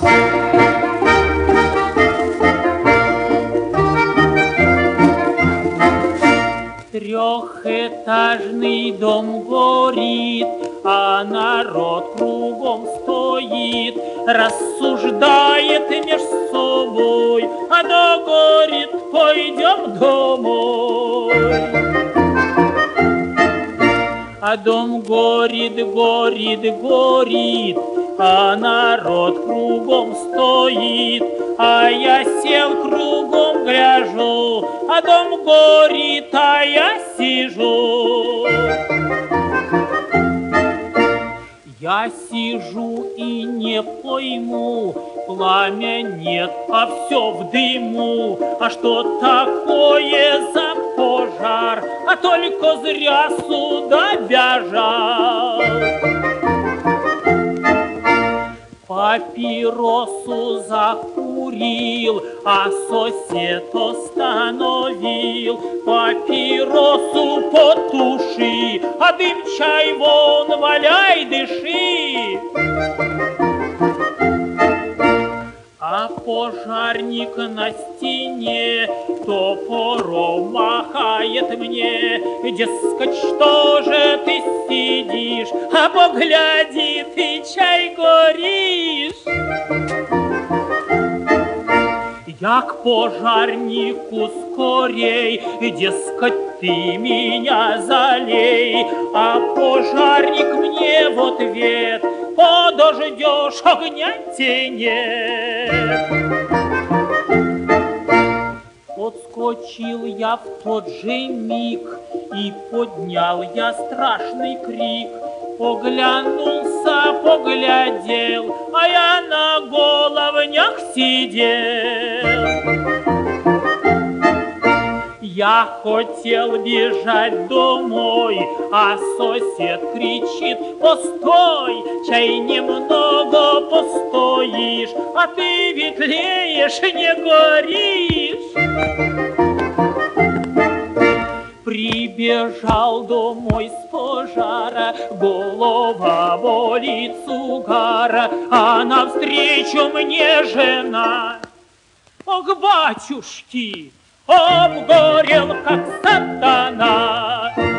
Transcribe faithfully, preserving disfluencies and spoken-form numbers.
Трехэтажный дом горит, а народ кругом стоит, рассуждает меж собой, а да горит, пойдем домой. А дом горит, горит, горит, а народ кругом стоит, а я сел кругом гляжу, а дом горит, а я сижу. Я сижу и не пойму, пламя нет, а все в дыму. А что такое за пожар, а только зря сюда бежал. Папиросу закурил, а сосед остановил. Папиросу потуши, а дым чай вон валяй, дыши. А пожарник на стене топором махает мне, дескать, что же ты сидишь, а погляди, ты чай горишь. Я к пожарнику скорей, дескать, ты меня залей, а пожарник мне в ответ: подождешь, огня нет. Подскочил я в тот же миг и поднял я страшный крик. Поглянулся, поглядел, а я на головнях сидел. Я хотел бежать домой, а сосед кричит: постой, чай немного постоишь, а ты ведь тлеешь, не горишь. Прибежал домой с пожара, голова болит с угара, а навстречу мне жена: ох, батюшки, обгорел, как сатана.